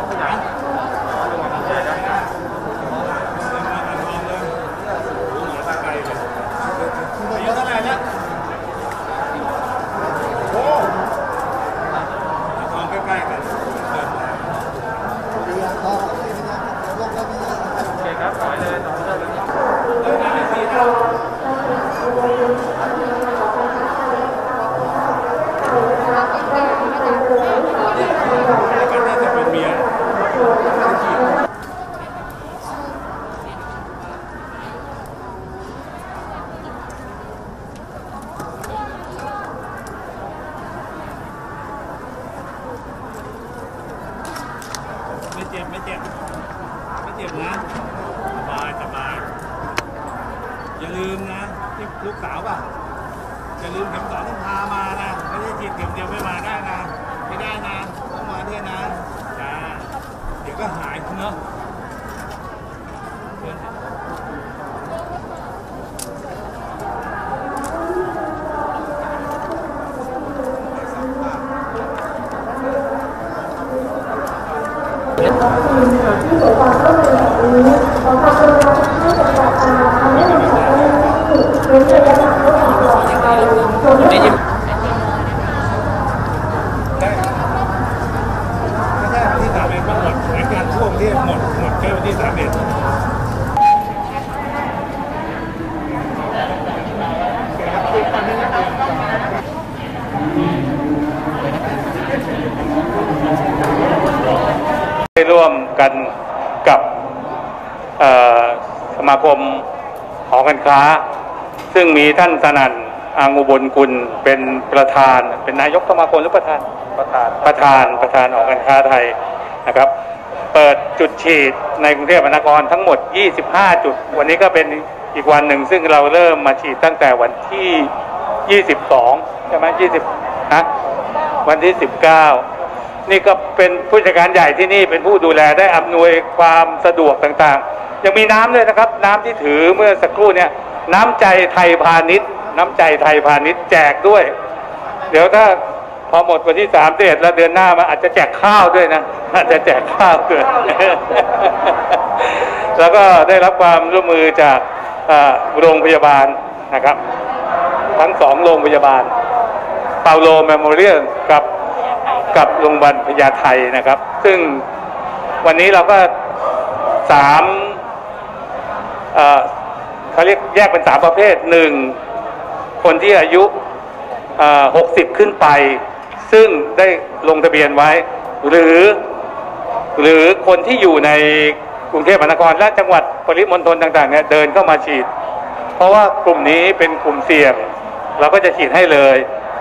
ไม่เจ็บนะสบายอย่าลืมนะที่ลูกสาวป่ะอย่าลืมเข็ม2ต้องพามานะไม่ใช่ฉีดเข็มเดียวไม่มาได้นะไม่ได้นะต้องมาด้วยนะจ้าเดี๋ยวก็หายเนอะที่เกิดความร่วมมือแบบนี้ขอความกรุณาทุกท่านปฏิบัติตามคำแนะนำของเจ้าหน้าที่เว้นระยะห่างระหว่างหลอดไฟตรงนี้ไม่ใช่ที่31ก็หมดเหมือนกันช่วงที่หมดแค่วันที่31ได้ร่วมกันกับสมาคมหอการค้าซึ่งมีท่านสนั่นอังอุบลกุลเป็นประธานเป็นนายกสมาคมหรือประธานหอการค้าไทยนะครับเปิดจุดฉีดในกรุงเทพมหานครทั้งหมด25จุดวันนี้ก็เป็นอีกวันหนึ่งซึ่งเราเริ่มมาฉีดตั้งแต่วันที่22ใช่ไหม20นะวันที่19นี่ก็เป็นผู้จัดการใหญ่ที่นี่เป็นผู้ดูแลได้อำนวยความสะดวกต่างๆยังมีน้ำเลยนะครับน้ำที่ถือเมื่อสักครู่เนี่ยน้ำใจไทยพาณิชย์แจกด้วยเดี๋ยวถ้าพอหมดวันที่31แล้วเดือนหน้ามาอาจจะแจกข้าวด้วยนะอาจจะแจกข้าวด้วย แล้วก็ได้รับความร่วมมือจากโรงพยาบาลนะครับทั้ง2โรงพยาบาลเปาโลเมโมเรียลกับโรงพยาบาลพญาไทนะครับซึ่งวันนี้เราก็เขาเรียกแยกเป็น3ประเภท1คนที่อายุ60ขึ้นไปซึ่งได้ลงทะเบียนไว้หรือคนที่อยู่ในกรุงเทพมหานครและจังหวัดปริมณฑลต่างๆเนี่ยเดินเข้ามาฉีดเพราะว่ากลุ่มนี้เป็นกลุ่มเสี่ยงเราก็จะฉีดให้เลย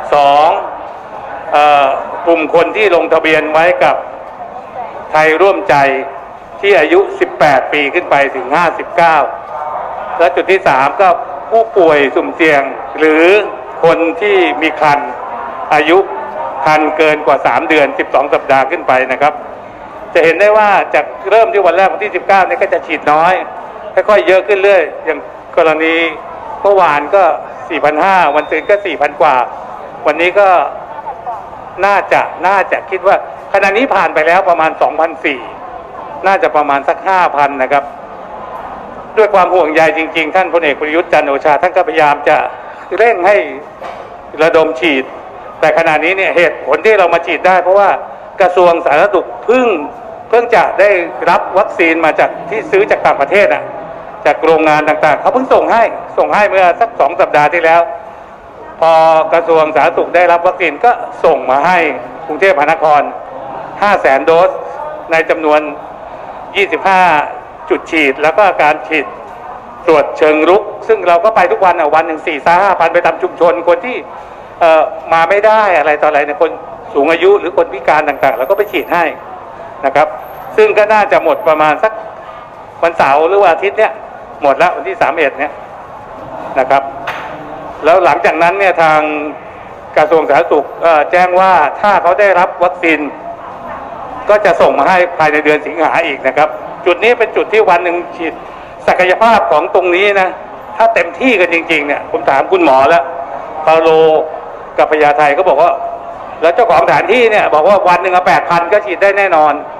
2กลุ่มคนที่ลงทะเบียนไว้กับไทยร่วมใจที่อายุ18ปีขึ้นไปถึง59และจุดที่3ก็ผู้ป่วยสุ่มเสี่ยงหรือคนที่มีครรภ์อายุครรภ์เกินกว่า3เดือน12สัปดาห์ขึ้นไปนะครับจะเห็นได้ว่าจากเริ่มที่วันแรกวันที่19นี่ก็จะฉีดน้อยค่อยๆเยอะขึ้นเรื่อยอย่างกรณีเมื่อวานก็ 4,500 วันตื่นก็ 4,000 กว่าวันนี้ก็น่าจะคิดว่าขณะนี้ผ่านไปแล้วประมาณ 2,400 น่าจะประมาณสัก 5,000 นะครับด้วยความห่วงใยจริงๆท่านพลเอกประยุทธ์จันทร์โอชาท่านก็พยายามจะเร่งให้ระดมฉีดแต่ขณะนี้เนี่ยเหตุผลที่เรามาฉีดได้เพราะว่ากระทรวงสาธารณสุขเพิ่งจะได้รับวัคซีนมาจากที่ซื้อจากต่างประเทศจากโรงงานต่างๆเขาเพิ่งส่งให้เมื่อสัก2 สัปดาห์ที่แล้วพอกระทรวงสาธารณสุขได้รับวัคซีนก็ส่งมาให้กรุงเทพมหานคร 500,000 โดสในจำนวน25จุดฉีดแล้วก็การฉีดตรวจเชิงรุกซึ่งเราก็ไปทุกวันวันหนึ่ง 4-5,000 ไปตามชุมชนคนที่มาไม่ได้อะไรต่ออะไรในคนสูงอายุหรือคนพิการต่างๆเราก็ไปฉีดให้นะครับซึ่งก็น่าจะหมดประมาณสักวันเสาร์หรือวันอาทิตย์เนี่ยหมดแล้ววันที่31เนี่ยนะครับแล้วหลังจากนั้นเนี่ยทางกระทรวงสาธารณสุขแจ้งว่าถ้าเขาได้รับวัคซีนก็จะส่งมาให้ภายในเดือนสิงหาอีกนะครับจุดนี้เป็นจุดที่วันหนึ่งฉีดศักยภาพของตรงนี้นะถ้าเต็มที่กันจริงๆเนี่ยผมถามคุณหมอแล้วเปาโลกับพญาไทก็บอกว่าแล้วเจ้าของสถานที่เนี่ยบอกว่าวันหนึ่ง8,000ก็ฉีดได้แน่นอน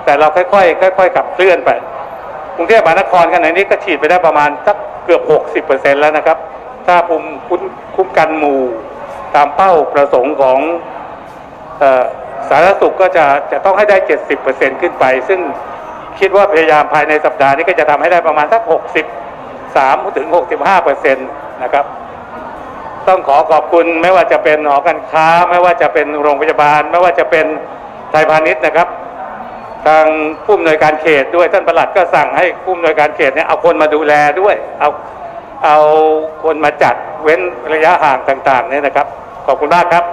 แต่เราค่อยๆขับเคลื่อนไปกรุงเทพมหานครขณะนี้ก็ฉีดไปได้ประมาณสักเกือบ 60% แล้วนะครับถ้าภูมิคุ้มกันหมู่ตามเป้าประสงค์ของสาธารณสุขก็จะต้องให้ได้ 70% ขึ้นไปซึ่งคิดว่าพยายามภายในสัปดาห์นี้ก็จะทำให้ได้ประมาณสัก 63 ถึง 65% นะครับต้องขอบคุณไม่ว่าจะเป็นหอการค้าไม่ว่าจะเป็นโรงพยาบาลไม่ว่าจะเป็นไทยพาณิชย์นะครับทางผู้อำนวยการเขตด้วยท่านปลัดก็สั่งให้ผู้อำนวยการเขตเนี่ยเอาคนมาดูแลด้วยเอาคนมาจัดเว้นระยะห่างต่างๆเนี่ยนะครับขอบคุณมากครับ